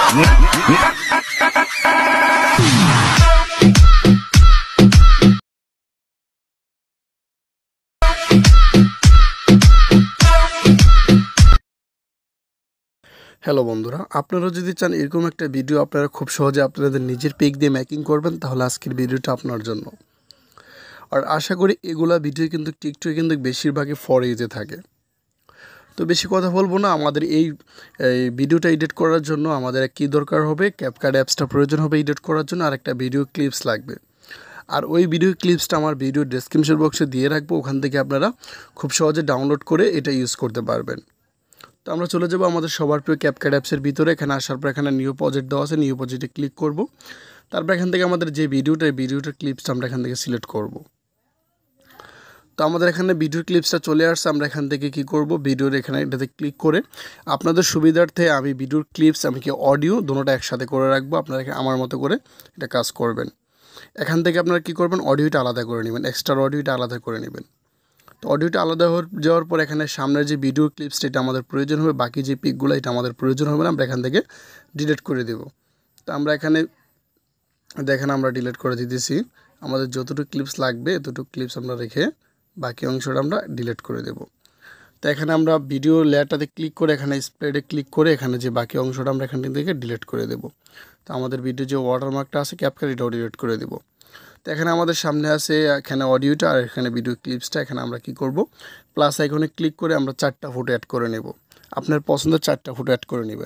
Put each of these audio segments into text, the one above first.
Hello বন্ধুরা, আপনারা যদি চান এরকম একটা ভিডিও আপনারা খুব সহজে আপনাদের নিজের পিক দিয়ে মেকিং করবেন, তাহলে আজকের ভিডিওটা আপনার জন্য। আর আশা করি এগুলা ভিডিও কিন্তু টিকটকে কিন্তু বেশিরভাগই ফর ইউজে থাকে। তো বেশি কথা বলবো না, আমাদের এই ভিডিওটা এডিট করার জন্য আমাদের কী দরকার হবে, ক্যাপকাট অ্যাপসটা প্রয়োজন হবে এডিট করার জন্য, আর একটা ভিডিও ক্লিপস লাগবে। আর ওই ভিডিও ক্লিপসটা আমার ভিডিও ডেসক্রিপশন বক্সে দিয়ে রাখবো, ওখান থেকে আপনারা খুব সহজে ডাউনলোড করে এটা ইউজ করতে পারবেন। তো আমরা চলে যাব আমাদের সবার প্রিয় ক্যাপকাট অ্যাপসের ভিতরে। এখানে আসার পর এখানে নিউ প্রজেক্ট দেওয়া আছে, নিউ প্রজেক্টে ক্লিক করব। তারপর এখান থেকে আমাদের যে ভিডিওটার ক্লিপসটা আমরা এখান থেকে সিলেক্ট করব। তো আমাদের এখানে ভিডিওর ক্লিপসটা চলে আসছে। আমরা এখান থেকে কি করব, ভিডিওর এটাতে ক্লিক করে আপনাদের সুবিধার্থে আমি ভিডিওর ক্লিপস আমি কি অডিও দুটোটা একসাথে করে রাখবো। আপনারা আমার মতো করে এটা কাজ করবেন। এখান থেকে আপনারা কি করবেন, অডিওটা আলাদা করে নেবেন, এক্সট্রা অডিওটা আলাদা করে নেবেন। তো অডিওটা আলাদা যাওয়ার পর এখানে সামনের যে ভিডিও ক্লিপসটা এটা আমাদের প্রয়োজন হবে, বাকি যে পিকগুলো এটা আমাদের প্রয়োজন হবে না, আমরা এখান থেকে ডিলিট করে দেব। তো আমরা এখানে দেখেন আমরা ডিলিট করে দিতেছি। আমাদের যতটুকু ক্লিপস লাগবে এতটুকু ক্লিপস আমরা রেখে বাকি অংশটা আমরা ডিলিট করে দেব। তো এখানে আমরা ভিডিও লেয়ারটাতে ক্লিক করে এখানে স্প্রেডে ক্লিক করে এখানে যে বাকি অংশটা আমরা এখান থেকে ডিলিট করে দেব। তো আমাদের ভিডিও যে ওয়াটারমার্কটা আছে ক্যাপকাট এটাও ডিলিট করে দেব। তো এখানে আমাদের সামনে আছে এখানে অডিওটা আর এখানে ভিডিও ক্লিপসটা। এখানে আমরা কি করব, প্লাস আইকনে ক্লিক করে আমরা 4টা ফটো অ্যাড করে নেব। আপনার পছন্দের 4টা ফটো অ্যাড করে নেবেন।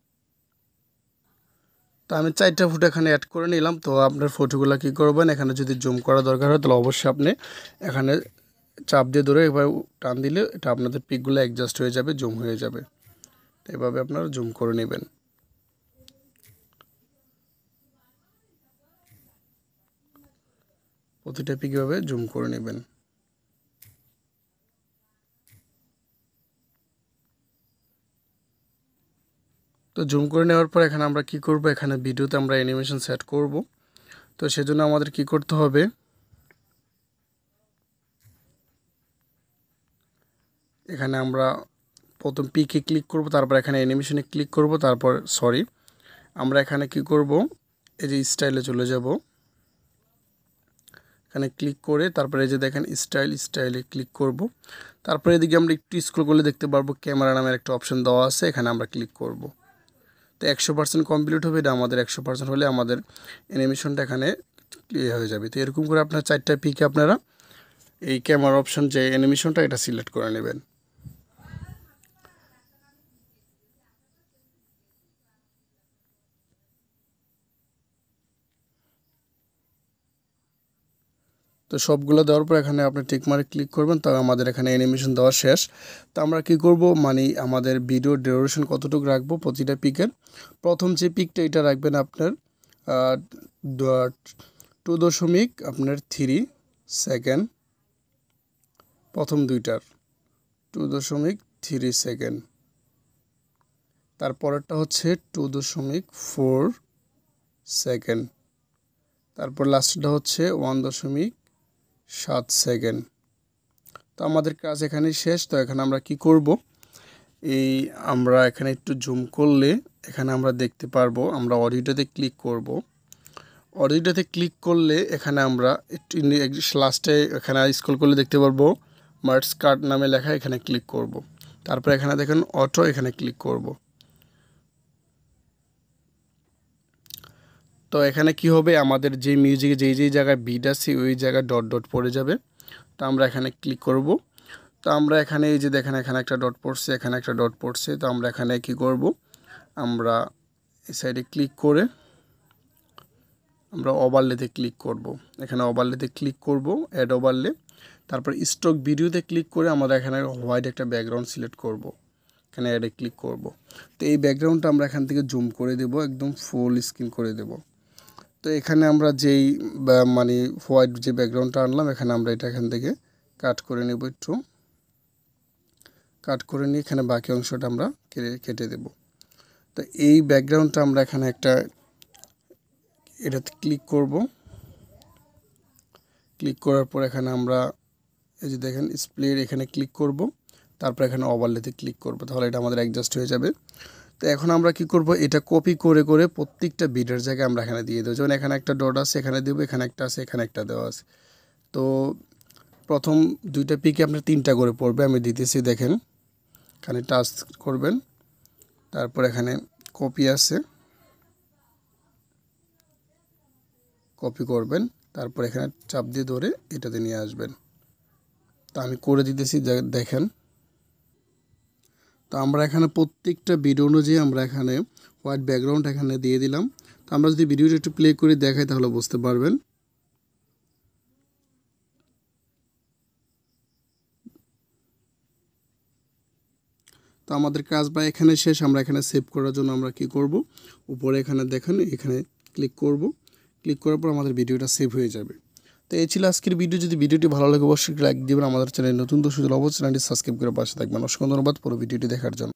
তো আমি 4টা ফটো এখানে অ্যাড করে নিলাম। তো আপনার ফটোগুলো কী করবেন, এখানে যদি জুম করা দরকার হয় তাহলে অবশ্যই আপনি এখানে চাপ দিয়ে ধরে এবার টান দিলে এটা আপনাদের পিকগুলো অ্যাডজাস্ট হয়ে যাবে, জুম হয়ে যাবে। তো এভাবে আপনারা জুম করে নেবেন। প্রতিটা পিক এভাবে জুম করে নেবেন। তো জুম করে নেওয়ার পর এখানে আমরা কি করব, এখানে ভিডিওতে আমরা অ্যানিমেশন সেট করব। তো সেজন্য আমাদের কি করতে হবে, এখানে আমরা প্রথম পিকে ক্লিক করব, তারপর এখানে অ্যানিমেশনে ক্লিক করব, তারপর আমরা এখানে কি করব, এই যে স্টাইলে চলে যাব। এখানে ক্লিক করে তারপরে এই যে দেখেন স্টাইলে ক্লিক করব। তারপরে এদিকে আমরা একটু স্ক্রল করলে দেখতে পারবো ক্যামেরা নামের একটা অপশন দেওয়া আছে, এখানে আমরা ক্লিক করব। তো 100% কমপ্লিট হবে, এটা আমাদের 100% হলে আমাদের অ্যানিমেশনটা এখানে ক্লিয়ার হয়ে যাবে। তো এরকম করে আপনার 4টা পিকে আপনারা এই ক্যামেরা অপশন যে অ্যানিমেশনটা এটা সিলেক্ট করে নেবেন। তো সবগুলো দেওয়ার পর এখানে আপনি টিক মার্কে ক্লিক করবেন। তো আমাদের এখানে অ্যানিমেশন দেওয়া শেষ। তো আমরা কি করব, মানে আমাদের ভিডিও ডিউরেশন কতটুকু রাখবো প্রতিটা পিকের। প্রথম যে পিকটা এটা রাখবেন আপনার 2.3 সেকেন্ড, প্রথম দুইটার 2.3 সেকেন্ড। তারপরেরটা হচ্ছে 2.4 সেকেন্ড। তারপর লাস্টটা হচ্ছে 1.7 সেকেন্ড। তো আমাদের কাজ এখানেই শেষ। তো এখানে আমরা কি করব, আমরা এখানে একটু জুম করলে এখানে আমরা দেখতে পারবো, আমরা অডিওটাতে ক্লিক করব। অডিওটাতে ক্লিক করলে এখানে আমরা একটু লাস্টে এখানে স্ক্রল করলে দেখতে পারবো মার্চ কার্ড নামে লেখা, এখানে ক্লিক করব। তারপর এখানে দেখেন অটো, এখানে ক্লিক করব। তো এখানে কি হবে, আমাদের যে মিউজিকে যেই জায়গায় বিট আছে ওই জায়গায় ডট ডট পড়ে যাবে। তো আমরা এখানে ক্লিক করব। তো আমরা এখানে এই যে দেখেন এখানে একটা ডট পড়ছে, এখানে একটা ডট পড়ছে। তো আমরা এখানে কি করব, আমরা এই সাইডে ক্লিক করে আমরা ওভারলেতে ক্লিক করব। এখানে ওভারলেতে ক্লিক করব, অ্যাড ওভারলে। তারপর স্টক ভিডিওতে ক্লিক করে আমরা এখানে হোয়াইট একটা ব্যাকগ্রাউন্ড সিলেক্ট করব, এখানে অ্যাডে ক্লিক করব। তো এই ব্যাকগ্রাউন্ডটা আমরা এখান থেকে জুম করে দেব, একদম ফুল স্ক্রিন করে দেব। তো এখানে আমরা যেই মানে হোয়াইট যে ব্যাকগ্রাউন্ডটা আনলাম, এখানে আমরা এটা এখান থেকে কাট করে নেব, একটু কাট করে নিয়ে এখানে বাকি অংশটা আমরা কেটে দেব। তো এই ব্যাকগ্রাউন্ডটা আমরা এখানে একটা এটাতে ক্লিক করব। ক্লিক করার পর এখানে আমরা এই যে দেখেন স্প্লিট, এখানে ক্লিক করব। তারপর এখানে ওভারলেতে ক্লিক করব, তাহলে এটা আমাদের অ্যাডজাস্ট হয়ে যাবে। তো এখন আমরা কি করব, এটা কপি করে করে প্রত্যেকটা ভিডিওর জায়গায় আমরা এখানে দিয়ে দেবো। যেমন এখানে একটা ডট আছে, এখানে দেবো, এখানে একটা আছে, এখানে একটা দেওয়া আছে। তো প্রথম 2টা পিকে আপনার 3টা করে পড়বে, আমি দিতেছি দেখেন। এখানে টাচ করবেন, তারপর এখানে কপি আছে, কপি করবেন, তারপর এখানে চাপ দিয়ে ধরে এটাতে নিয়ে আসবেন। তো আমি করে দিতেছি দেখেন। তো আমরা এখানে প্রত্যেকটা ভিডিও অনুযায়ী আমরা এখানে হোয়াইট ব্যাকগ্রাউন্ড এখানে দিয়ে দিলাম। তো আমরা যদি ভিডিওটা একটু প্লে করে দেখাই তাহলে বুঝতে পারবেন। তো আমাদের কাজ বা এখানে শেষ। আমরা এখানে সেভ করার জন্য আমরা কি করব, উপরে এখানে দেখেন, এখানে ক্লিক করব। ক্লিক করার পর আমাদের ভিডিওটা সেভ হয়ে যাবে। তো এই ছিল আজকের ভিডিও। যদি ভিডিওটি ভালো লাগে অবশ্যই লাইক দিবেন। আমাদের চ্যানেল নতুন দর্শক অবশ্যই চ্যানেলটি সাবস্ক্রাইব করে পাশে থাকবেন। অসংখ্য ধন্যবাদ পুরো ভিডিওটি দেখার জন্য।